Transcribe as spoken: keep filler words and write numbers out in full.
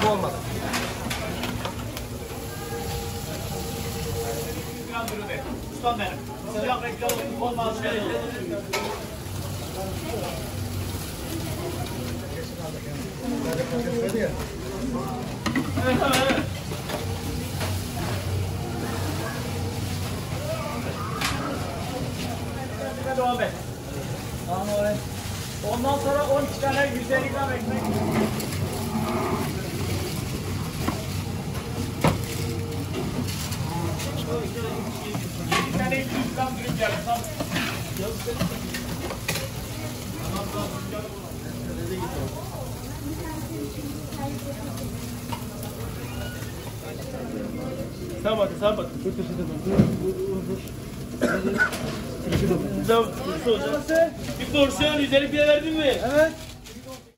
bu olmadı. Ustam benim. Sıcak reklam olmaz. Evet, evet. Devam et. Tamam oraya. Ondan sonra on iki tane yüz elli gram ekmek. Bir tane iki yüz gram dürüm geldi. Tamam. Sabah, sabah. Bir porsiyon yüz elli verdin mi? Evet.